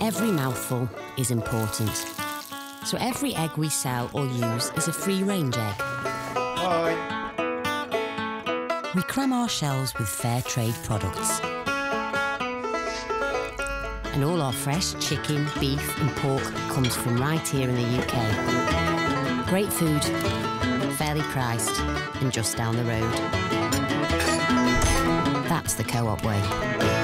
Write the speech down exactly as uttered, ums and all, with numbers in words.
Every mouthful is important. So every egg we sell or use is a free-range egg. Hi. We cram our shelves with fair trade products. And all our fresh chicken, beef and pork comes from right here in the U K. Great food, fairly priced and just down the road. That's the Co-op way.